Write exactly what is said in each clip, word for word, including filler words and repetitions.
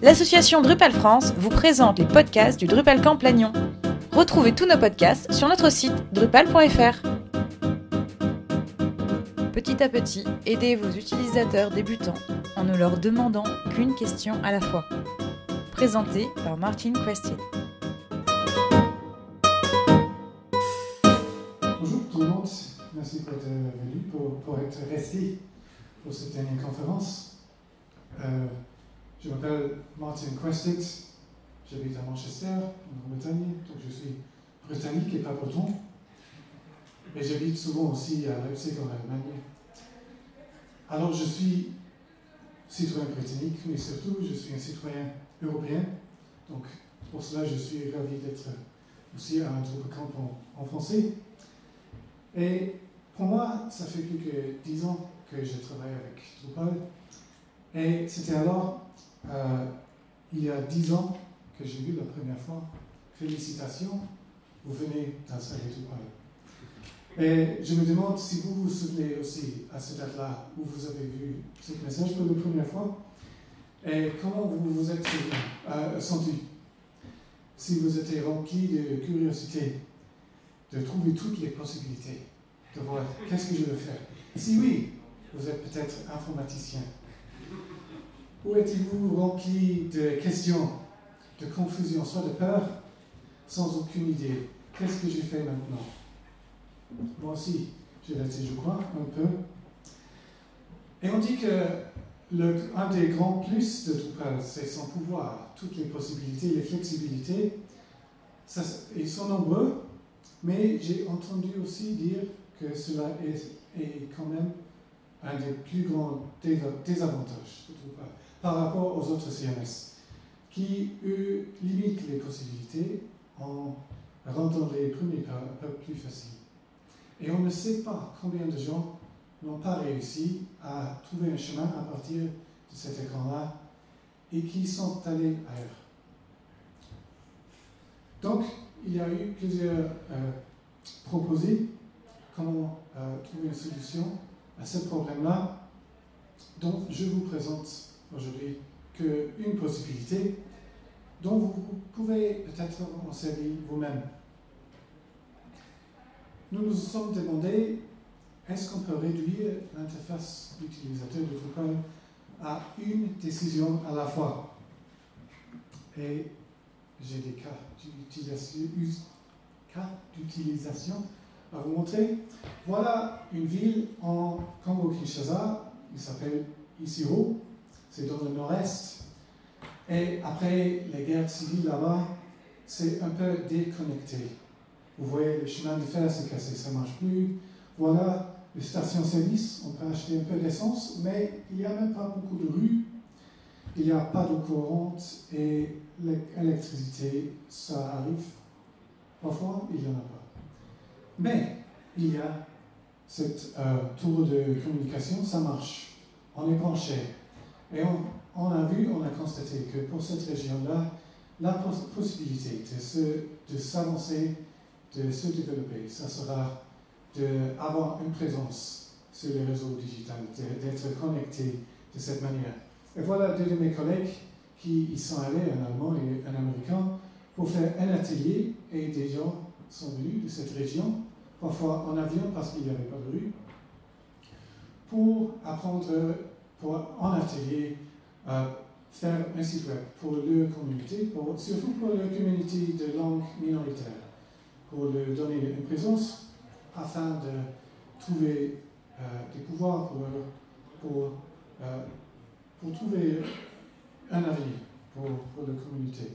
L'association Drupal France vous présente les podcasts du DrupalCamp Lannion. Retrouvez tous nos podcasts sur notre site drupal point f r. Petit à petit, aidez vos utilisateurs débutants en ne leur demandant qu'une question à la fois. Présenté par Martin Questier. Bonjour tout le monde, merci pour être venu, pour, pour être resté pour cette dernière conférence. Euh, je m'appelle Martin Questier, j'habite à Manchester, en Bretagne, donc je suis britannique et pas breton. Et j'habite souvent aussi à Leipzig en Allemagne. Alors je suis citoyen britannique, mais surtout je suis un citoyen européen. Donc pour cela je suis ravi d'être aussi à un DrupalCamp en, en français. Et pour moi, ça fait plus que dix ans que je travaille avec Drupal. Et c'était alors, euh, il y a dix ans, que j'ai vu la première fois. Félicitations, vous venez d'installer Drupal. Et je me demande si vous vous souvenez aussi à cette date-là où vous avez vu ce message pour la première fois et comment vous vous êtes euh, senti. Si vous étiez rempli de curiosité, de trouver toutes les possibilités, de voir qu'est-ce que je veux faire. Si oui, vous êtes peut-être informaticien. Ou étiez-vous rempli de questions, de confusion, soit de peur, sans aucune idée. Qu'est-ce que je fais maintenant? Moi aussi, je l'étais, je crois, un peu. Et on dit que le, un des grands plus de Drupal, c'est son pouvoir, toutes les possibilités, les flexibilités. Ça, ils sont nombreux, mais j'ai entendu aussi dire que cela est, est quand même un des plus grands désavantages de Drupal par rapport aux autres C M S, qui, eux, limitent les possibilités en rendant les premiers pas un peu plus faciles. Et on ne sait pas combien de gens n'ont pas réussi à trouver un chemin à partir de cet écran-là et qui sont allés ailleurs. Donc, il y a eu plusieurs euh, proposés comment euh, trouver une solution à ce problème-là. Donc, je vous présente aujourd'hui qu'une possibilité dont vous pouvez peut-être en servir vous-même. Nous nous sommes demandé, est-ce qu'on peut réduire l'interface d'utilisateur de Drupal à une décision à la fois? Et j'ai des cas d'utilisation à vous montrer. Voilà une ville en Congo-Kinshasa, il s'appelle Isiro, c'est dans le nord-est. Et après les guerres civiles là-bas, c'est un peu déconnecté. Vous voyez, le chemin de fer s'est cassé, ça ne marche plus. Voilà, les stations-service, on peut acheter un peu d'essence, mais il n'y a même pas beaucoup de rues. Il n'y a pas d'eau courante et l'électricité, ça arrive. Parfois, il n'y en a pas. Mais il y a cette euh, tour de communication, ça marche. On est branché. Et on, on a vu, on a constaté que pour cette région-là, la poss possibilité de, se, de s'avancer, de se développer, ça sera d'avoir une présence sur les réseaux digitaux, d'être connecté de cette manière. Et voilà deux de mes collègues qui y sont allés, un Allemand et un Américain, pour faire un atelier, et des gens sont venus de cette région, parfois en avion parce qu'il n'y avait pas de rue, pour apprendre, pour, en atelier, euh, faire un site web pour leur communauté, pour, surtout pour leur communauté de langue minoritaire, pour leur donner une présence afin de trouver euh, des pouvoirs pour, pour, euh, pour trouver un avenir pour, pour la communauté.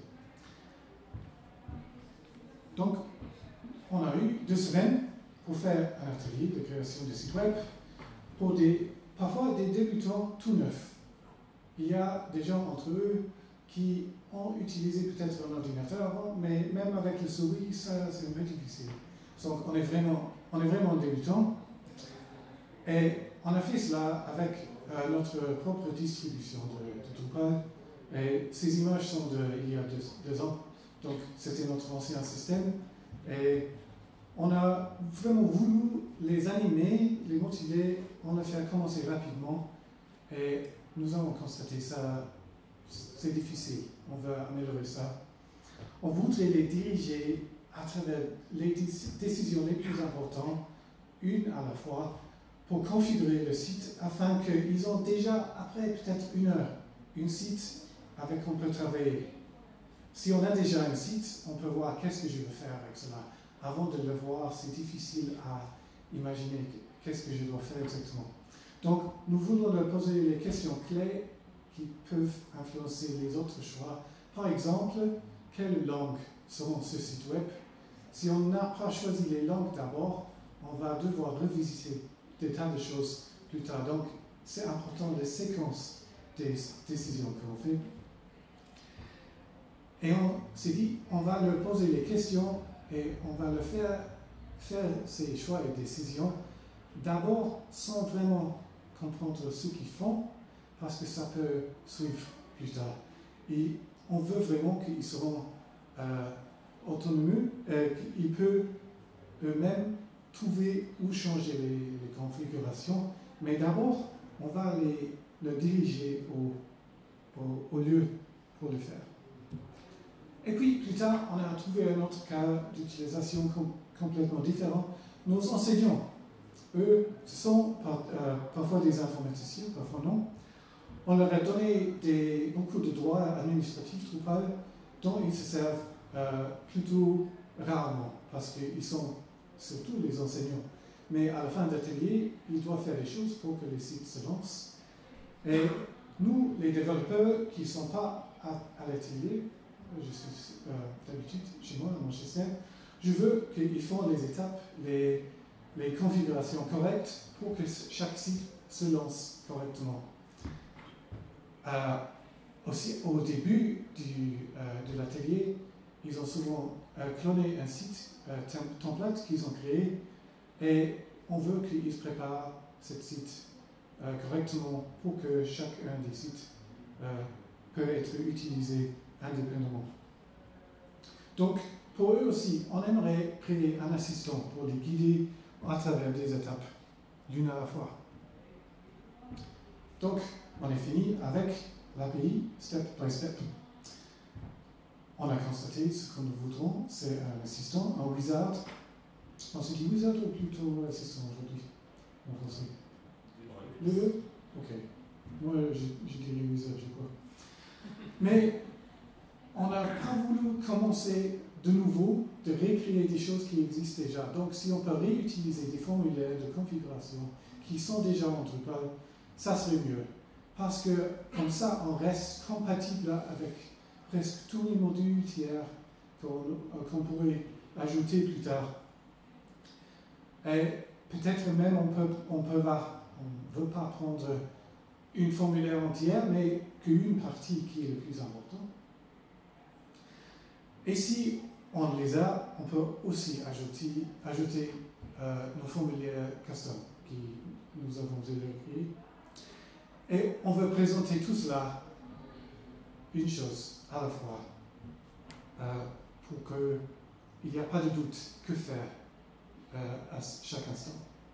Donc, on a eu deux semaines pour faire un atelier de création de sites web pour des, parfois des débutants tout neufs. Il y a des gens entre eux qui ont utilisé peut-être un ordinateur avant, mais même avec le souris, ça c'est un peu difficile. Donc on est vraiment, on est vraiment débutant. Et on a fait cela avec euh, notre propre distribution de, de Drupal. Et ces images sont d'il y a deux, deux ans. Donc c'était notre ancien système. Et on a vraiment voulu les animer, les motiver. On a fait commencer rapidement. Et nous avons constaté ça c'est difficile, on veut améliorer ça. On voudrait les diriger à travers les décisions les plus importantes, une à la fois, pour configurer le site afin qu'ils ont déjà, après peut-être une heure, un site avec on peut travailler. Si on a déjà un site, on peut voir qu'est-ce que je veux faire avec cela. Avant de le voir, c'est difficile à imaginer qu'est-ce que je dois faire exactement. Donc, nous voulons leur poser les questions clés qui peuvent influencer les autres choix. Par exemple, quelle langue seront ce site web? Si on n'a pas choisi les langues d'abord, on va devoir revisiter des tas de choses plus tard. Donc, c'est important les séquences des décisions qu'on fait. Et on s'est dit, on va leur poser les questions et on va leur faire faire ces choix et décisions d'abord sans vraiment comprendre ce qu'ils font, parce que ça peut suivre plus tard. Et on veut vraiment qu'ils seront euh, autonomes, euh, qu'ils peuvent eux-mêmes trouver ou changer les, les configurations, mais d'abord, on va les, les diriger au, au, au lieu pour le faire. Et puis, plus tard, on a trouvé un autre cas d'utilisation com complètement différent. Nos enseignants, eux, sont par, euh, parfois des informaticiens, parfois non. On leur a donné des, beaucoup de droits administratifs Drupal dont ils se servent euh, plutôt rarement, parce qu'ils sont surtout les enseignants. Mais à la fin d'atelier, ils doivent faire des choses pour que les sites se lancent. Et nous, les développeurs qui ne sont pas à, à l'atelier, je suis euh, d'habitude chez moi à Manchester, je veux qu'ils font les étapes, les, les configurations correctes pour que chaque site se lance correctement. Euh, aussi, au début du, euh, de l'atelier, ils ont souvent euh, cloné un site, euh, template qu'ils ont créé, et on veut qu'ils préparent ce site euh, correctement pour que chacun des sites euh, peut être utilisé indépendamment. Donc, pour eux aussi, on aimerait créer un assistant pour les guider à travers des étapes, l'une à la fois. Donc, on est fini avec l'A P I, step by step. On a constaté ce que nous voudrons, c'est un assistant, un wizard. On se dit wizard ou plutôt assistant aujourd'hui en français? Le deux? Ok. Moi, je, je dirais wizard, je crois. Mais on n'a pas voulu commencer de nouveau, de récréer des choses qui existent déjà. Donc, si on peut réutiliser des formulaires de configuration qui sont déjà en Drupal, ça serait mieux. Parce que, comme ça, on reste compatible avec presque tous les modules tiers qu'on qu'on pourrait ajouter plus tard. Et peut-être même on peut, on peut pas, on veut pas prendre une formulaire entière, mais qu'une partie qui est le plus importante. Et si on les a, on peut aussi ajouter, ajouter euh, nos formulaires custom qui nous avons déjà créés. Et on veut présenter tout cela, une chose à la fois, euh, pour qu'il n'y ait pas de doute que faire euh, à chaque instant.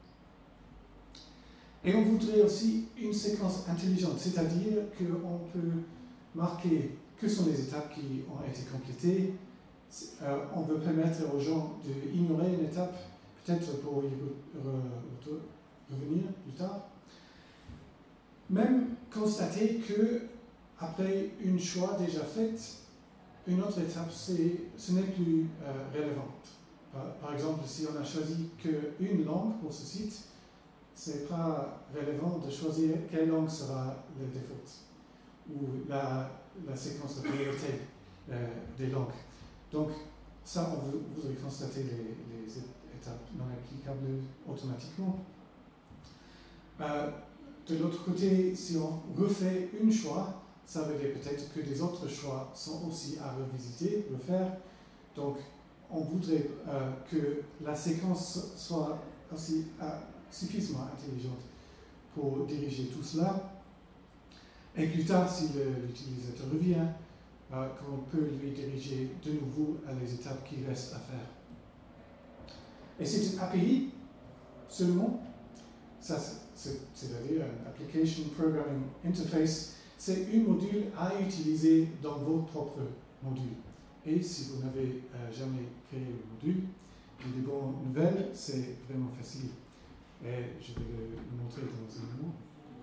Et on voudrait aussi une séquence intelligente, c'est-à-dire qu'on peut marquer que sont les étapes qui ont été complétées. Euh, on veut permettre aux gens d'ignorer une étape, peut-être pour y re re revenir plus tard. Même constater que après une choix déjà faite, une autre étape, ce n'est plus euh, relevante. Par, par exemple, si on a choisi qu'une langue pour ce site, ce n'est pas relevant de choisir quelle langue sera le default ou la, la séquence de priorité euh, des langues. Donc, ça, on voudrait constater les, les étapes non applicables automatiquement. Euh, de l'autre côté, si on refait un choix, ça veut dire peut-être que des autres choix sont aussi à revisiter, refaire. Donc, on voudrait euh, que la séquence soit aussi euh, suffisamment intelligente pour diriger tout cela. Et plus tard, si l'utilisateur revient, euh, qu'on peut lui diriger de nouveau à les étapes qui restent à faire. Et c'est une A P I seulement, c'est-à-dire un Application Programming Interface. c'est un module à utiliser dans vos propres modules. Et si vous n'avez euh, jamais créé le module, j'ai des bonnes nouvelles, c'est vraiment facile. Et je vais le, le montrer dans un moment.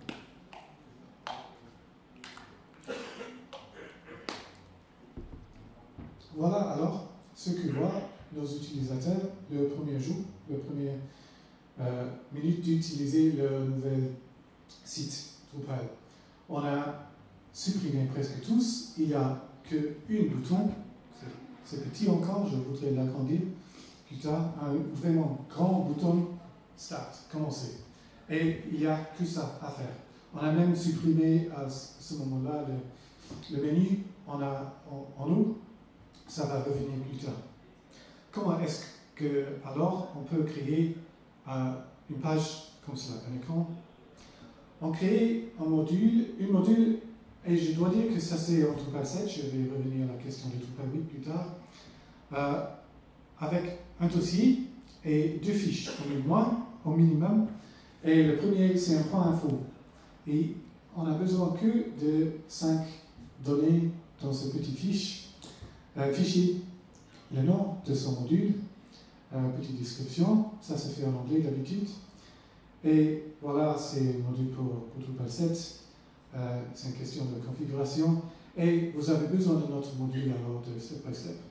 Voilà alors ce que voient nos utilisateurs le premier jour, le premier euh, minute d'utiliser le nouvel site Drupal. On a supprimé presque tous, il n'y a qu'un bouton, c'est petit encore, je voudrais l'agrandir plus tard, un vraiment grand bouton Start, commencer. Et il n'y a que ça à faire. On a même supprimé à ce moment-là le, le menu en, a, en, en haut, ça va revenir plus tard. Comment est-ce que alors on peut créer euh, une page comme cela, un écran? On crée un module, un module, et je dois dire que ça c'est en Drupal sept, je vais revenir à la question de Drupal huit plus tard, euh, avec un dossier et deux fiches au minimum, au minimum. Et le premier c'est un point info. Et on a besoin que de cinq données dans ce petit fiche, euh, fichier, le nom de son module, euh, petite description, ça se fait en anglais d'habitude. Et voilà, c'est le module pour, pour Drupal sept. Euh, c'est une question de configuration. Et vous avez besoin de notre module alors de step by step.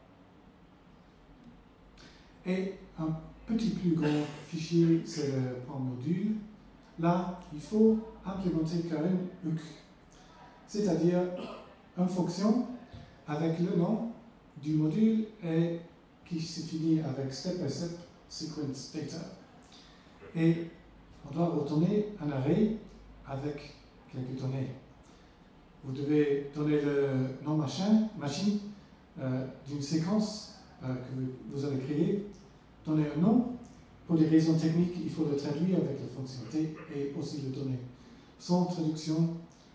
Et un petit plus grand fichier, c'est le point module. Là, il faut implémenter quand même hook, c'est-à-dire une fonction avec le nom du module et qui se finit avec step by step sequence data. Et on doit retourner un array avec quelques données. Vous devez donner le nom machin, machine euh, d'une séquence euh, que vous, vous avez créée, donner un nom. Pour des raisons techniques, il faut le traduire avec la fonctionnalité et aussi le donner. Sans traduction,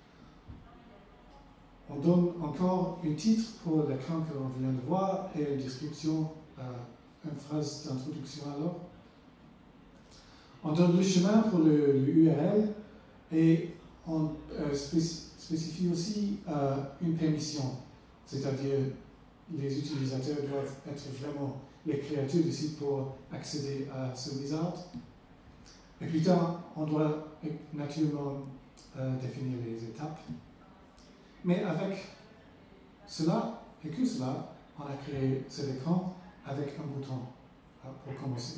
on donne encore un titre pour l'écran que l'on vient de voir et une description, euh, une phrase d'introduction alors. On donne le chemin pour le, le U R L et on euh, spécifie aussi euh, une permission, c'est-à-dire les utilisateurs doivent être vraiment les créateurs du site pour accéder à ce wizard. Et plus tard, on doit naturellement euh, définir les étapes. Mais avec cela, et que cela, on a créé cet écran avec un bouton euh, pour commencer.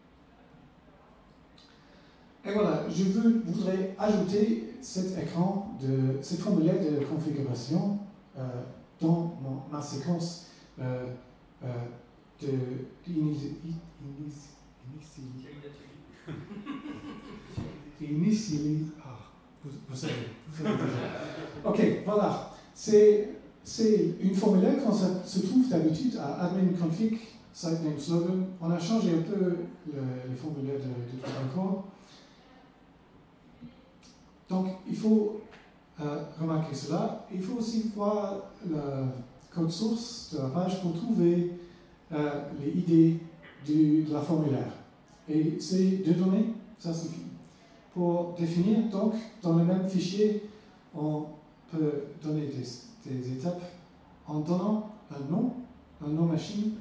Et voilà, je veux, voudrais ajouter cet écran, de, cette formulaire de configuration euh, dans mon, ma séquence euh, euh, de initially. Ah, vous, vous savez. Vous savez déjà. Ok, voilà. C'est une formulaire quand ça se trouve d'habitude à admin config, site name slogan. On a changé un peu le, le formulaire de, de Drupal core. Donc, il faut euh, remarquer cela. Il faut aussi voir le code source de la page pour trouver euh, les idées du, de la formulaire. Et ces deux données, ça suffit. Pour définir, donc, dans le même fichier, on peut donner des, des étapes en donnant un nom, un nom machine,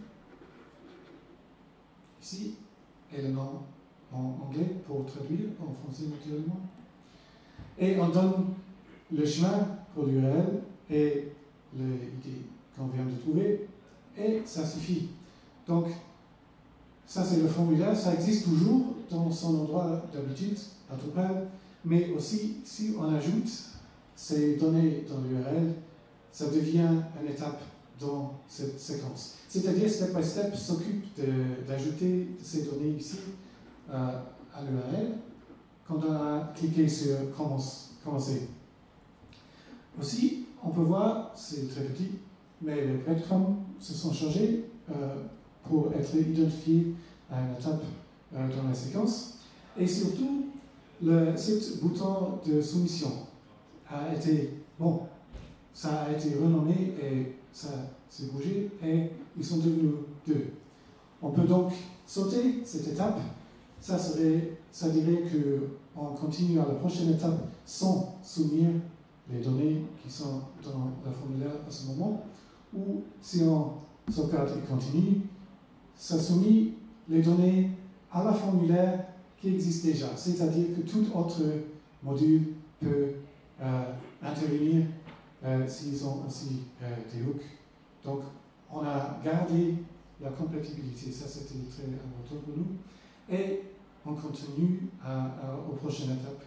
ici, et le nom en anglais pour traduire en français naturellement. Et on donne le chemin pour l'U R L et l'idée qu'on vient de trouver, et ça suffit. Donc, ça c'est le formulaire, ça existe toujours dans son endroit d'habitude à Drupal, mais aussi si on ajoute ces données dans l'U R L, ça devient une étape dans cette séquence. C'est-à-dire, step by step s'occupe d'ajouter ces données ici euh, à l'U R L quand on a cliqué sur commencer. Aussi, on peut voir, c'est très petit, mais les breadcrumbs se sont changés euh, pour être identifiés à une étape euh, dans la séquence. Et surtout, le, ce bouton de soumission a été, bon, ça a été renommé et ça s'est bougé et ils sont devenus deux. On peut donc sauter cette étape. Ça, serait, ça dirait qu'on continue à la prochaine étape sans soutenir les données qui sont dans le formulaire à ce moment, ou si on sauvegarde et continue, ça soumet les données à la formulaire qui existe déjà, c'est-à-dire que tout autre module peut euh, intervenir euh, s'ils ont aussi euh, des hooks. Donc, on a gardé la compatibilité, ça c'était très important pour nous, et on continue à, à, aux prochaines étapes.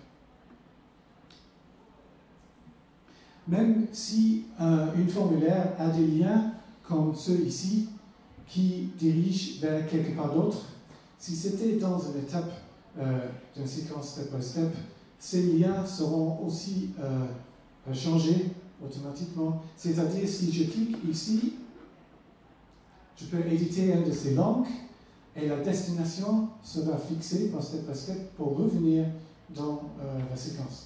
Même si euh, une formulaire a des liens comme ceux ici, qui dirigent vers quelque part d'autre, si c'était dans une étape euh, d'une séquence step by step, ces liens seront aussi euh, changés automatiquement. C'est-à-dire, si je clique ici, je peux éditer une de ces langues et la destination sera fixée par step by step pour revenir dans euh, la séquence.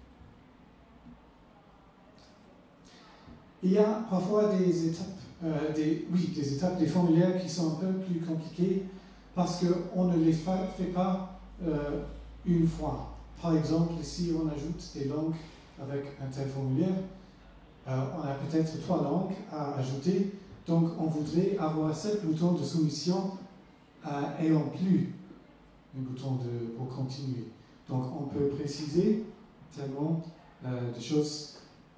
Il y a parfois des étapes, euh, des, oui, des étapes, des formulaires qui sont un peu plus compliqués parce qu'on ne les fait pas euh, une fois. Par exemple, si on ajoute des langues avec un tel formulaire, euh, on a peut-être trois langues à ajouter, donc on voudrait avoir sept boutons de soumission euh, et en plus un bouton de, pour continuer. Donc on peut préciser tellement euh, des choses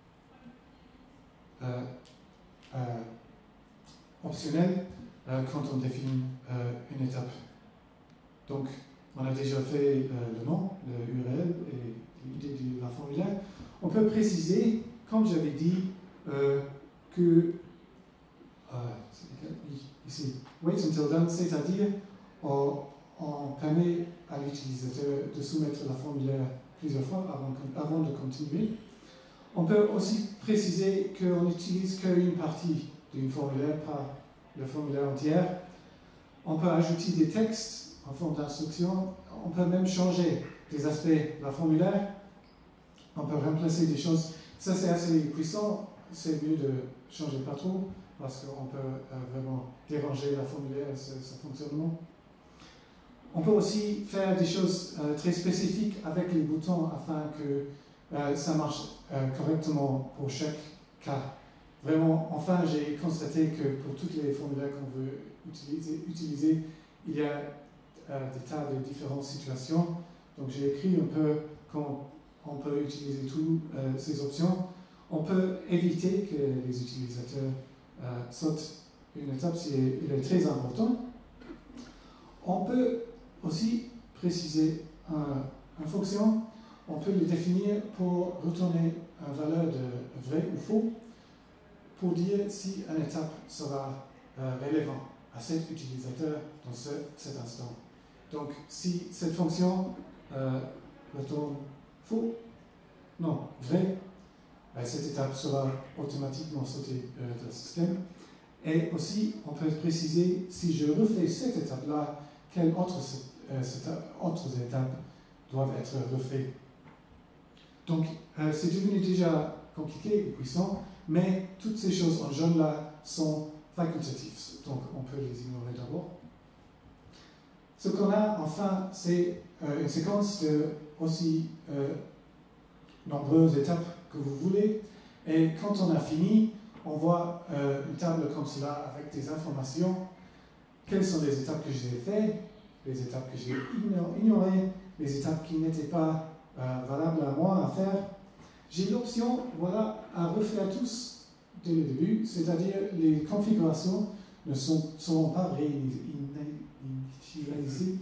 euh, euh, optionnelles euh, quand on définit euh, une étape. Donc on a déjà fait euh, le nom, le U R L et l'idée de la formulaire. On peut préciser, comme j'avais dit, euh, que euh, ici, wait until done, c'est-à-dire on, on permet à l'utilisateur de soumettre la formulaire plusieurs fois avant, avant de continuer. On peut aussi préciser qu'on n'utilise qu'une partie d'une formulaire, pas le formulaire entier. On peut ajouter des textes en forme d'instruction. On peut même changer des aspects de la formulaire. On peut remplacer des choses. Ça, c'est assez puissant. C'est mieux de changer pas trop parce qu'on peut euh, vraiment déranger la formulaire et son fonctionnement. On peut aussi faire des choses euh, très spécifiques avec les boutons afin que euh, ça marche euh, correctement pour chaque cas. Vraiment, enfin, j'ai constaté que pour tous les formulaires qu'on veut utiliser, utiliser, il y a euh, des tas de différentes situations. Donc j'ai écrit un peu quand on peut utiliser toutes euh, ces options. On peut éviter que les utilisateurs euh, sautent une étape si elle est très importante. On peut aussi préciser une fonction. On peut le définir pour retourner une valeur de vrai ou faux pour dire si une étape sera euh, relevante à cet utilisateur dans ce, cet instant. Donc, si cette fonction euh, retourne faux, non, vrai, ben, cette étape sera automatiquement sautée euh, du système. Et aussi, on peut préciser si je refais cette étape-là, quelles autres, euh, autres étapes doivent être refaites. Donc, euh, c'est devenu déjà compliqué et puissant, mais toutes ces choses en jaune là sont facultatives, donc on peut les ignorer d'abord. Ce qu'on a enfin, c'est euh, une séquence de aussi euh, nombreuses étapes que vous voulez, et quand on a fini, on voit euh, une table comme cela avec des informations. Quelles sont les étapes que j'ai faites, les étapes que j'ai ignorées, les étapes qui n'étaient pas euh, valables à moi à faire. J'ai l'option voilà, à refaire tous dès le début, c'est-à-dire les configurations ne sont, seront pas réinitialisées.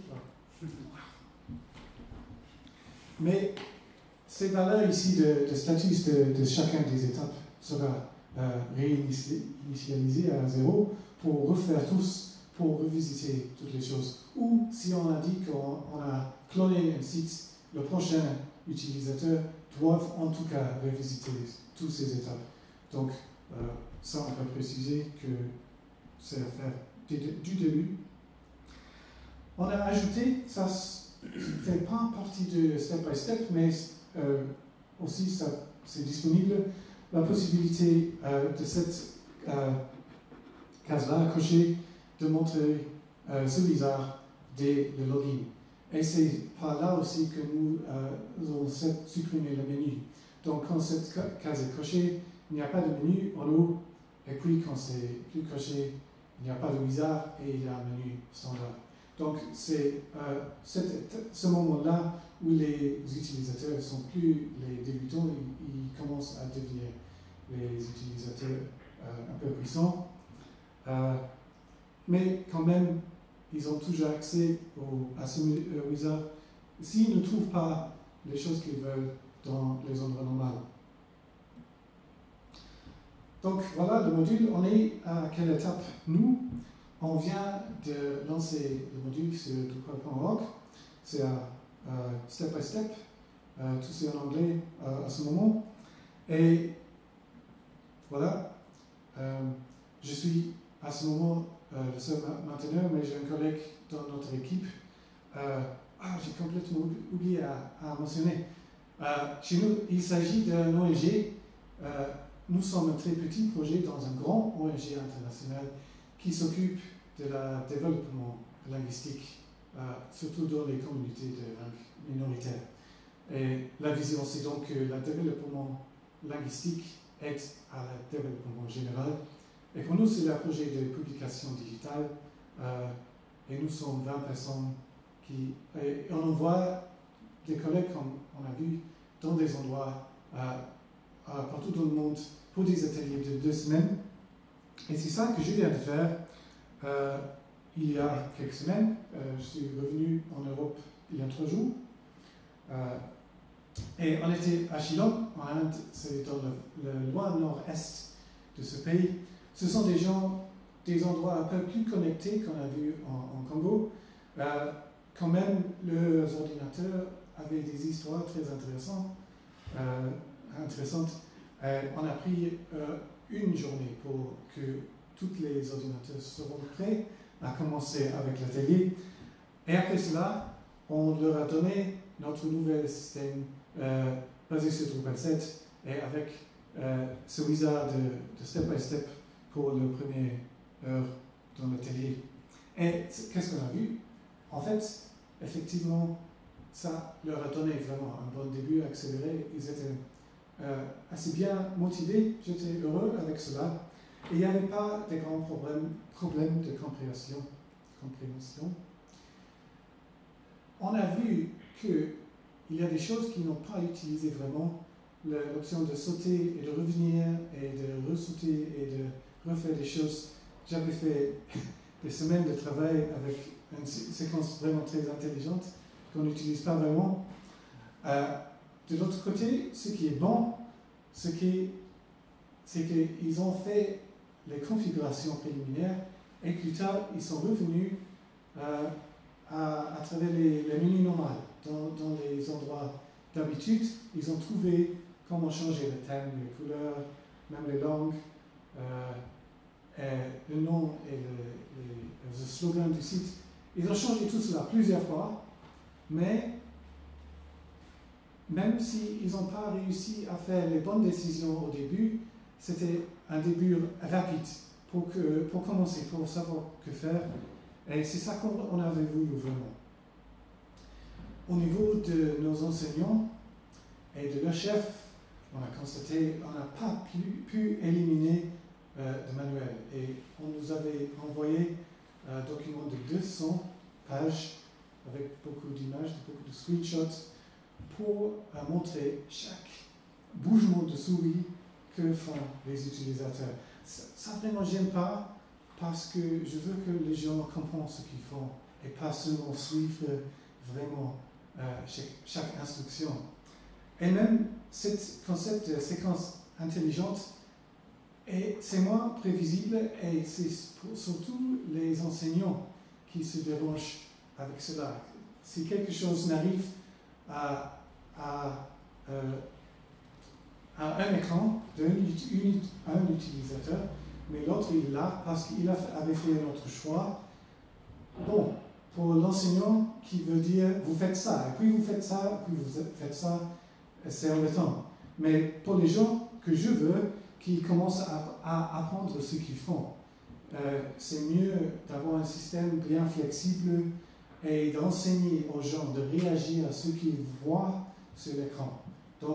Mais ces valeurs ici de, de statut de, de chacun des étapes sera euh, réinitialisées à zéro pour refaire tous, pour revisiter toutes les choses. Ou si on a dit qu'on a cloné un site, le prochain utilisateur doit en tout cas revisiter toutes ces étapes. Donc, euh, ça, on peut préciser que c'est à faire du début. On a ajouté, ça ne fait pas partie de step by step, mais euh, aussi ça c'est disponible, la possibilité euh, de cette euh, case-là à cocher de montrer euh, ce wizard dès le login. Et c'est par là aussi que nous euh, avons supprimé le menu. Donc quand cette case est cochée, il n'y a pas de menu en haut, et puis quand c'est plus coché, il n'y a pas de wizard et il y a un menu standard. Donc c'est euh, ce moment-là où les utilisateurs ne sont plus les débutants, ils, ils commencent à devenir les utilisateurs euh, un peu puissants. Euh, mais quand même, ils ont toujours accès au, à ce euh, wizard s'ils ne trouvent pas les choses qu'ils veulent dans les endroits normaux. Donc voilà le module, on est à quelle étape? Nous, on vient de lancer le module sur drupal point org, c'est à euh, step by step, euh, tout c'est en anglais euh, à ce moment. Et voilà, euh, je suis à ce moment euh, le seul mainteneur, mais j'ai un collègue dans notre équipe. Euh, ah, j'ai complètement oublié à, à mentionner. Euh, chez nous, il s'agit d'un O N G. Euh, nous sommes un très petit projet dans un grand O N G international qui s'occupe de la développement linguistique, euh, surtout dans les communautés de langues minoritaires. Et la vision, c'est donc que le développement linguistique aide à le développement général. Et pour nous, c'est un projet de publication digitale. Euh, et nous sommes vingt personnes qui... Et on envoie des collègues, comme on a vu, dans des endroits euh, euh, partout dans le monde pour des ateliers de deux semaines. Et c'est ça que je viens de faire. Euh, il y a quelques semaines, euh, je suis revenu en Europe il y a trois jours. Euh, et on était à Shillong, en Inde, c'est dans le, le loin nord-est de ce pays. Ce sont des gens, des endroits un peu plus connectés qu'on a vu en, en Congo. Euh, quand même, leurs ordinateurs avaient des histoires très intéressantes. Euh, intéressantes. Euh, on a pris euh, une journée pour que tous les ordinateurs seront prêts à commencer avec l'atelier. Et après cela, on leur a donné notre nouvel système euh, basé sur Drupal sept et avec euh, ce wizard de, de step by step pour le premier heure dans l'atelier. Et qu'est-ce qu'on a vu? En fait, effectivement, ça leur a donné vraiment un bon début accéléré. Ils étaient euh, assez bien motivés, j'étais heureux avec cela. Et il n'y avait pas de grands problèmes, problèmes de compréhension. compréhension. On a vu qu'il y a des choses qui n'ont pas utilisé vraiment. L'option de sauter et de revenir et de ressauter et de refaire des choses. J'avais fait des semaines de travail avec une séquence vraiment très intelligente qu'on n'utilise pas vraiment. Euh, de l'autre côté, ce qui est bon, c'est qu'ils ont fait les configurations préliminaires et plus tard, ils sont revenus euh, à, à travers les, les menus normales. Dans, dans les endroits d'habitude, ils ont trouvé comment changer le thème, les couleurs, même les langues, euh, et le nom et le, le, le slogan du site. Ils ont changé tout cela plusieurs fois, mais même s'ils n'ont pas réussi à faire les bonnes décisions au début, c'était un début rapide pour, que, pour commencer, pour savoir que faire. Et c'est ça qu'on avait voulu vraiment. Au niveau de nos enseignants et de leurs chefs, on a constaté qu'on n'a pas pu, pu éliminer euh, de manuel. Et on nous avait envoyé un document de deux cents pages avec beaucoup d'images, beaucoup de screenshots pour euh, montrer chaque bougement de souris que font les utilisateurs. Ça, ça vraiment j'aime pas parce que je veux que les gens comprennent ce qu'ils font et pas seulement suivre vraiment euh, chaque, chaque instruction. Et même ce concept de séquence intelligente, c'est moins prévisible et c'est surtout les enseignants qui se dérangent avec cela. Si quelque chose n'arrive à, à, euh, à un écran d'un un utilisateur, mais l'autre il l'a parce qu'il avait fait un autre choix, bon, pour l'enseignant qui veut dire vous faites ça, et puis vous faites ça, et puis vous faites ça, c'est embêtant. Mais pour les gens que je veux, qui commencent à, à apprendre ce qu'ils font, euh, c'est mieux d'avoir un système bien flexible et d'enseigner aux gens de réagir à ce qu'ils voient sur l'écran. Donc,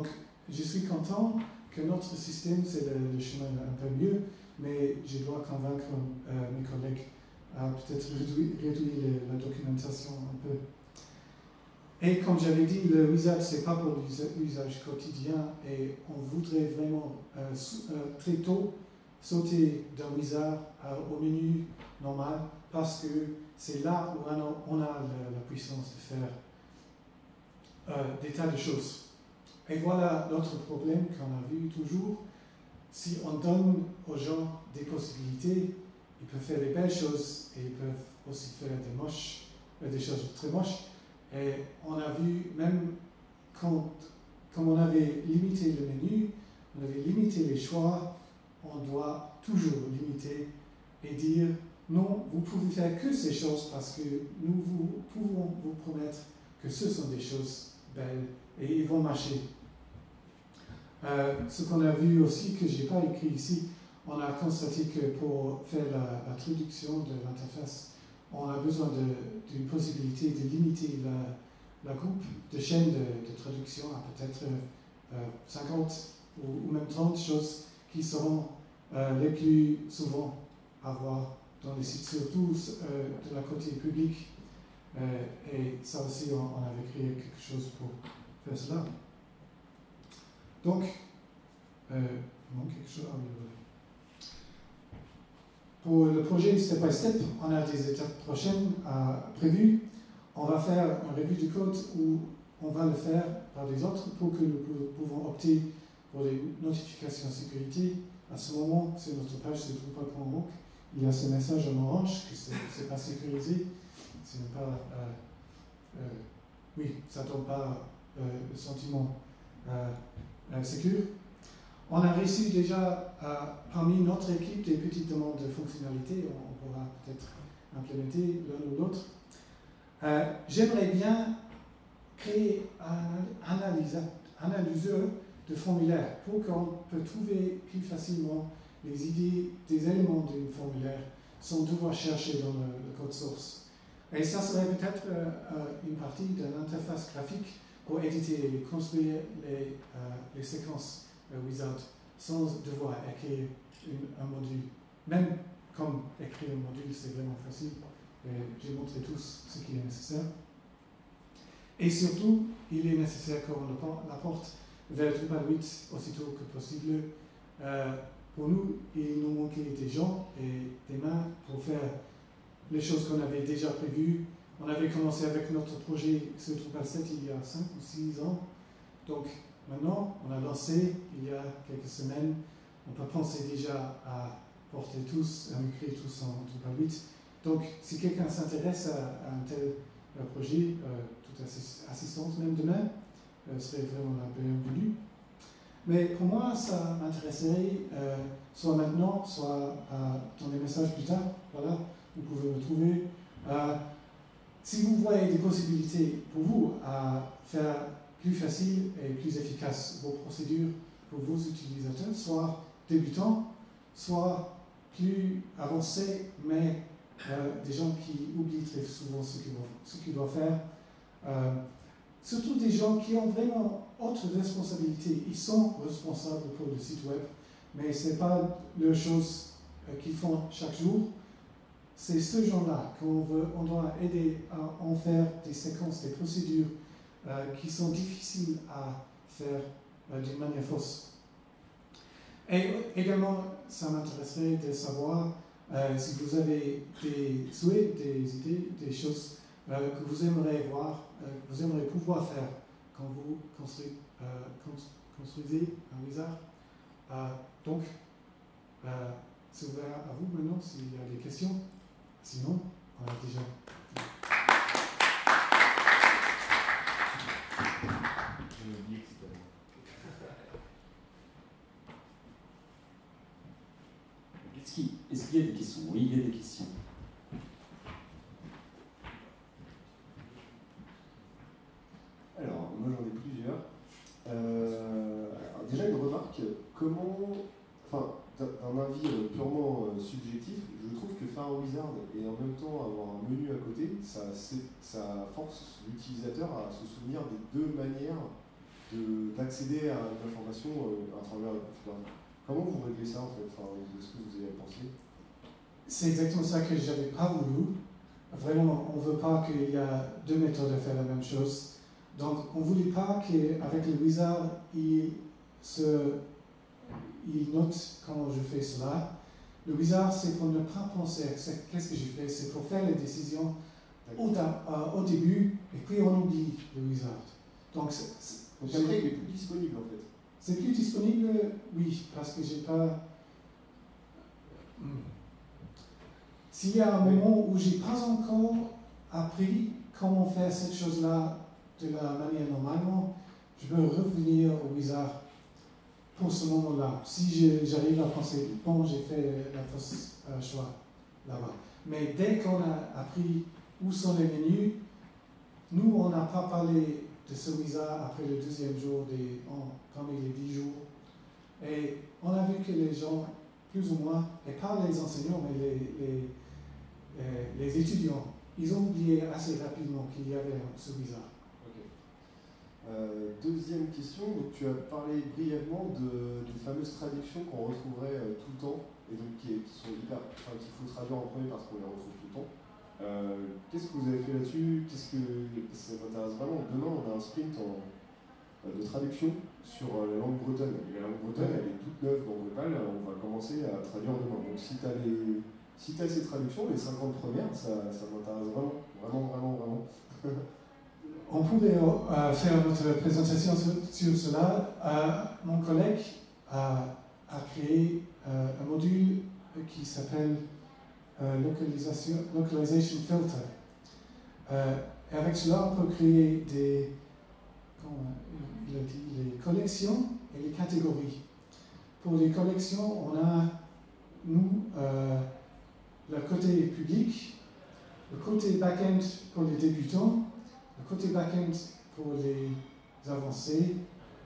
je suis content que notre système, c'est le, le chemin un peu mieux, mais je dois convaincre euh, mes collègues à peut-être réduire, réduire la documentation un peu. Et comme j'avais dit, le wizard, ce n'est pas pour l'usage quotidien, et on voudrait vraiment euh, euh, très tôt sauter d'un wizard euh, au menu normal, parce que c'est là où on a la, la puissance de faire euh, des tas de choses. Et voilà l'autre problème qu'on a vu toujours. Si on donne aux gens des possibilités, ils peuvent faire des belles choses et ils peuvent aussi faire des moches, euh, des choses très moches. Et on a vu, même quand, quand on avait limité le menu, on avait limité les choix, on doit toujours limiter et dire non, vous pouvez faire que ces choses parce que nous vous, pouvons vous promettre que ce sont des choses belles et ils vont marcher. Euh, ce qu'on a vu aussi, que je n'ai pas écrit ici, on a constaté que pour faire la, la traduction de l'interface, on a besoin d'une possibilité de limiter la, la groupe de chaînes de, de traduction à peut-être euh, cinquante ou, ou même trente choses qui seront euh, les plus souvent à voir dans les sites, surtout euh, de la côté public. Euh, et ça aussi, on, on avait créé quelque chose pour faire cela. Donc, euh, non, quelque chose. Ah, oui, voilà. Pour le projet Step by Step, on a des étapes prochaines à, prévues. On va faire un revue du code où on va le faire par des autres pour que nous pouvons opter pour des notifications sécurité. À ce moment, sur notre page c'est Drupal point org, il y a ce message en orange que ce n'est pas sécurisé. Ce n'est pas. Euh, euh, oui, ça ne donne pas euh, le sentiment euh, euh, sécure. On a reçu déjà, euh, parmi notre équipe, des petites demandes de fonctionnalités. On, on pourra peut-être implémenter l'un ou l'autre. Euh, J'aimerais bien créer un analyseur, analyseur de formulaire pour qu'on peut trouver plus facilement les idées des éléments d'un formulaire sans devoir chercher dans le, le code source. Et ça serait peut-être euh, une partie de l'interface graphique pour éditer et construire les, euh, les séquences euh, wizard sans devoir écrire une, un module. Même comme écrire un module, c'est vraiment facile. J'ai montré tous ce qui est nécessaire. Et surtout, il est nécessaire qu'on l'apporte vers Drupal huit aussitôt que possible. Euh, pour nous, il nous manquait des gens et des mains pour faire les choses qu'on avait déjà prévues. On avait commencé avec notre projet sur Drupal sept il y a cinq ou six ans. Donc maintenant, on a lancé il y a quelques semaines. On peut penser déjà à porter tous, à migrer tous en Drupal huit. Donc si quelqu'un s'intéresse à, à un tel euh, projet, euh, toute assist assistance même demain, euh, serait vraiment la bienvenue. Mais pour moi, ça m'intéresserait euh, soit maintenant, soit euh, dans les messages plus tard. Voilà, vous pouvez me trouver. Euh, si vous voyez des possibilités pour vous à faire plus facile et plus efficace vos procédures pour vos utilisateurs, soit débutants, soit plus avancés, mais euh, des gens qui oublient très souvent ce qu'ils doivent, ce qu'ils doivent faire. Euh, surtout des gens qui ont vraiment autre responsabilité. Ils sont responsables pour le site web, mais ce n'est pas leur chose euh, qu'ils font chaque jour. C'est ce gens-là qu'on veut, on doit aider à en faire des séquences, des procédures euh, qui sont difficiles à faire euh, d'une manière fausse. Et également, ça m'intéresserait de savoir euh, si vous avez des souhaits, des idées, des choses euh, que vous aimeriez voir, euh, que vous aimeriez pouvoir faire quand vous construisez, euh, construisez un wizard. Euh, donc, euh, c'est ouvert à vous maintenant s'il y a des questions. Sinon, on a déjà. Je me dis que c'est bon. Est-ce qu'il est qu'il y a des questions? Oui, il y a des questions. Alors, moi j'en ai plusieurs. Euh, alors déjà, une remarque. Comment. Enfin, d'un avis purement subjectif, je trouve que faire un wizard et en même temps avoir un menu à côté, ça, ça force l'utilisateur à se souvenir des deux manières d'accéder à une information euh, à travers le configurateur. Comment vous réglez ça en fait, enfin, est-ce que vous y avez pensé? C'est exactement ça que j'avais pas voulu. Vraiment, on ne veut pas qu'il y a deux méthodes à faire la même chose. Donc, on ne voulait pas qu'avec le wizard, il, se, il note quand je fais cela. Le wizard, c'est pour ne pas penser à qu'est-ce que j'ai fait, c'est pour faire les décisions au, euh, au début, et puis on oublie le wizard. Donc, c'est, c'est, Donc après, il est plus disponible en fait. C'est plus disponible, oui, parce que j'ai pas. S'il y a un moment où j'ai pas encore appris comment faire cette chose-là de la manière normalement, je peux revenir au wizard pour ce moment-là. Si j'arrive à penser, bon, j'ai fait la fausse euh, choix là-bas. Mais dès qu'on a appris où sont les menus, nous, on n'a pas parlé de ce wizard après le deuxième jour, des, en, parmi les dix jours. Et on a vu que les gens, plus ou moins, et pas les enseignants, mais les, les, les, les étudiants, ils ont oublié assez rapidement qu'il y avait ce wizard. Okay. Euh, deuxième question, donc tu as parlé brièvement de, des fameuses traductions qu'on retrouverait euh, tout le temps, et donc qui, qui sont hyper, enfin, qu'il faut traduire en premier parce qu'on les retrouve tout le temps. Euh, Qu'est-ce que vous avez fait là-dessus? Qu'est-ce que ça m'intéresse vraiment? Demain, on a un sprint en, euh, de traduction sur euh, la langue bretonne. Et la langue bretonne, elle est toute neuve dans Drupal. On va commencer à traduire demain. Donc, si tu as les, si tu as ces traductions, les cinquante premières, ça, ça m'intéresse vraiment, vraiment, vraiment, vraiment. On pourrait euh, faire notre présentation sur, sur cela. Euh, mon collègue a, a créé euh, un module qui s'appelle Euh, localisation, localization filter. Euh, et avec cela, on peut créer des, comment il a dit, les collections et les catégories. Pour les collections, on a, nous, euh, le côté public, le côté back-end pour les débutants, le côté back-end pour les avancés,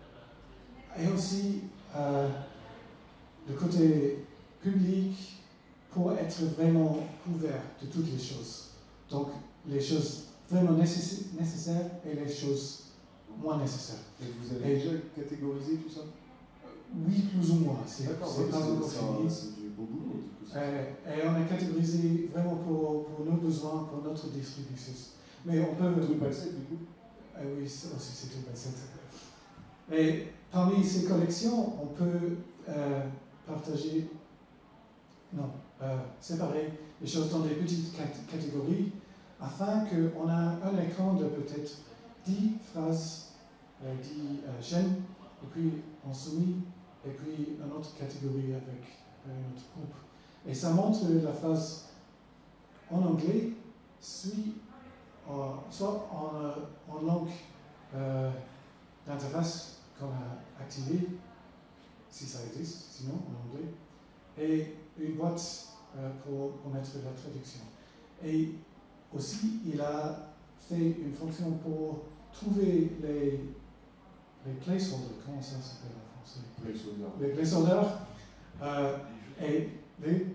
et aussi euh, le côté public pour être vraiment couvert de toutes les choses. Donc, les choses vraiment nécess nécessaires et les choses moins nécessaires. Et vous avez et déjà catégorisé tout ça? Oui, plus ou moins. C'est pas encore fini. C'est du beau boulot. Euh, et on a catégorisé vraiment pour, pour nos besoins, pour notre distribution. Mais on peut... Drupal sept, du coup? Euh, oui, aussi c'est Drupal sept. Et parmi ces collections, on peut euh, partager... Non. Euh, séparer les choses dans des petites cat catégories afin qu'on ait un écran de peut-être dix phrases, euh, dix euh, chaînes, et puis on soumet, et puis une autre catégorie avec euh, un autre groupe. Et ça montre la phrase en anglais, suit, euh, soit en, euh, en langue euh, d'interface qu'on a activée, si ça existe, sinon en anglais, et une boîte euh, pour, pour mettre la traduction. Et aussi, il a fait une fonction pour trouver les, les placeholders, comment ça s'appelle en français? Placeholder. Les placeholders. Euh, et les, les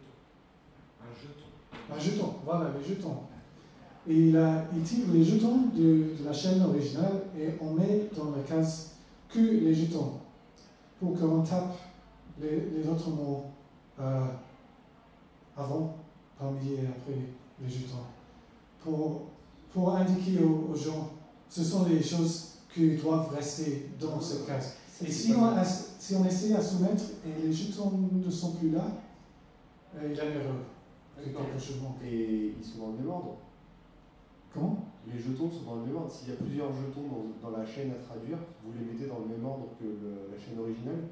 un jeton. Un jeton, voilà, les jetons. Et il, a, il tire les jetons de, de la chaîne originale et on met dans la case que les jetons pour qu'on tape les, les autres mots euh, avant, parmi et après les jetons. Pour, pour indiquer aux, aux gens, ce sont les choses qui doivent rester dans cette case. Et si on, a, si on essaie à soumettre et les jetons ne sont plus là, euh, il y a une erreur. Quelque chose manque. Et ils sont dans le même ordre? Comment? Les jetons sont dans le même ordre. S'il y a plusieurs jetons dans, dans la chaîne à traduire, vous les mettez dans le même ordre que le, la chaîne originale?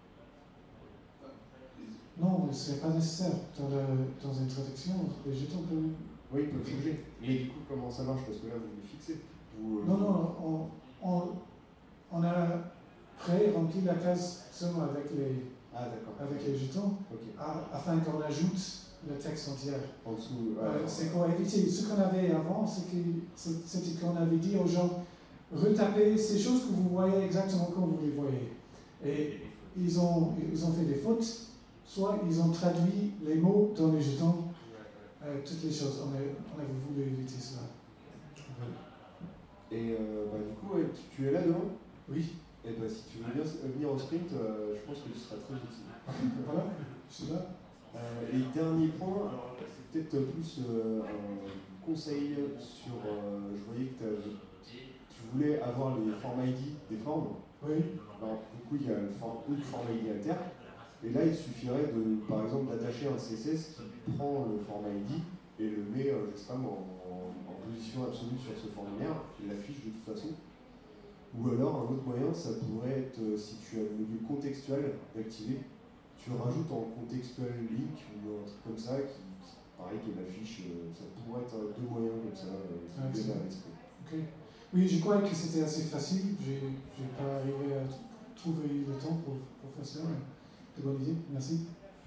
Non, ce n'est pas nécessaire. Dans, le, dans une traduction, les jetons peuvent... Oui, ils peuvent changer. Mais du coup, comment ça marche? Parce que là, vous les fixez. Vous, non, non, on, on, on a pré-rempli la case seulement avec les, ah, avec les jetons, okay. à, afin qu'on ajoute le texte entier. En dessous, euh, c'est pour éviter. Ce qu'on avait avant, c'était qu'on avait dit aux gens, retapez ces choses que vous voyez exactement comme vous les voyez. Et ils ont, ils ont fait des fautes, soit ils ont traduit les mots dans les jetons, euh, toutes les choses. On, a, on avait voulu éviter cela. Et euh, bah, du coup, ouais, tu, tu es là demain? Oui. Et ben, si tu veux bien venir au sprint, euh, je pense que tu seras très utile. Voilà, je suis là. Euh, et dernier point, alors c'est peut-être plus euh, un conseil sur. Euh, je voyais que tu voulais avoir les formats I D des formes. Oui. Alors, du coup, il y a une forme format I D interne. Et là, il suffirait, de, par exemple, d'attacher un C S S qui prend le format I D et le met, euh, je sais pas, en, en, en position absolue sur ce formulaire, et l'affiche de toute façon. Ou alors, un autre moyen, ça pourrait être, euh, si tu as le module contextuel d'activer, tu rajoutes en contextuel link ou un truc comme ça, qui, qui pareil que l'affiche, euh, ça pourrait être deux moyens comme ça, euh, qui Ah, viennent à l'esprit. Ok. Oui, je crois que c'était assez facile. Je n'ai pas arrivé à trouver le temps pour, pour faire ça. C'est une bonne idée, merci.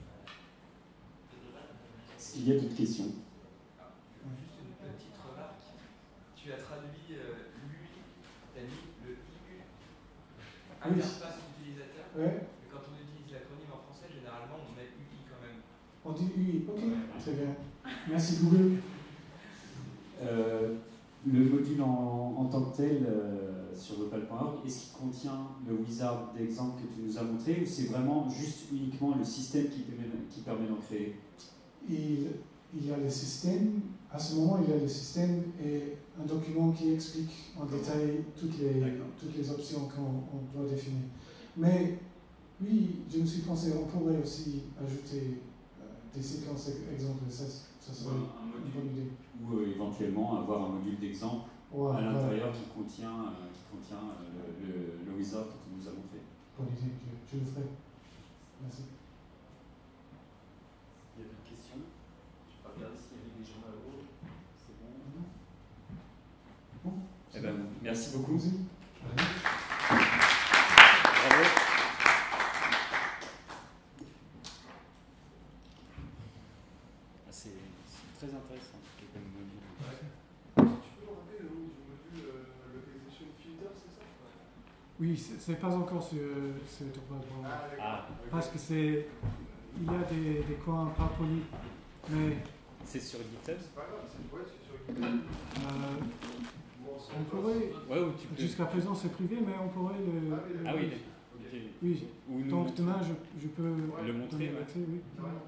Est-ce qu'il y a d'autres questions? Juste une petite remarque. Tu as traduit euh, l'U I, tu as mis le I U, interface utilisateur. Ouais. Mais quand on utilise l'acronyme en français, généralement on met U I quand même. On dit U I, ok, très bien. Merci Google. Euh, le module en, en tant que tel euh, sur Drupal point org, est-ce qu'il contient le wizard d'exemple que tu nous as montré ou c'est vraiment juste uniquement le système qui permet, qui permet d'en créer? il, il y a le système, à ce moment il y a le système et un document qui explique en détail toutes les, toutes les options qu'on on doit définir. Mais oui, je me suis pensé, on pourrait aussi ajouter euh, des séquences exemples, ça, ça serait un une module, bonne idée. ou euh, éventuellement avoir un module d'exemple Ouais, à l'intérieur ouais. qui contient, euh, qui contient euh, le, le wizard que tu nous as montré. Bonne idée, je, je le ferai. Merci. Il y a d'autres questions? Je vais pas regarder s'il y avait des gens là-haut. C'est bon? Bon. Eh ben, merci beaucoup. Merci. Bravo. Ah, c'est très intéressant. Comme module. Tu peux me rappeler le nom du module euh, Localization Filter, c'est ça? Oui, c'est pas encore sur ce Drupal. Ah, Parce que c'est. Il y a des, des coins pas polis, mais c'est sur GitHub? C'est pas grave, c'est ouais, c'est sur GitHub. euh, on pourrait. Ouais, ou tu peux. Jusqu'à présent c'est privé, mais on pourrait le. Ah oui, le- Ah oui, Ok. Oui, ou nous donc montrer. demain je, je peux Le montrer, donner ouais. l'accès, oui.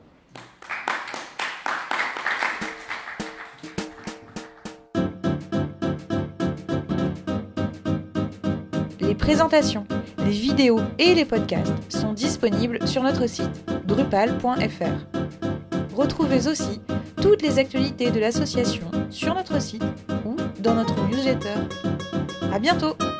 Les présentations, les vidéos et les podcasts sont disponibles sur notre site drupal point f r. Retrouvez aussi toutes les actualités de l'association sur notre site ou dans notre newsletter. À bientôt!